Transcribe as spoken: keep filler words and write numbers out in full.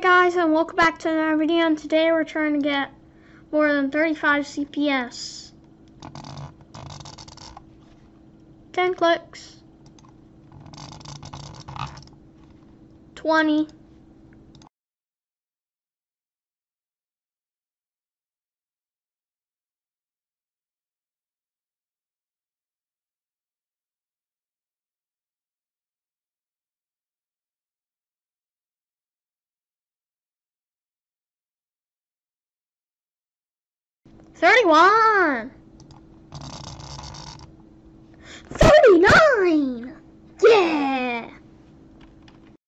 guys, and welcome back to another video, and today we're trying to get more than thirty-five C P S. ten clicks. twenty. thirty-one. thirty-nine. Yeah.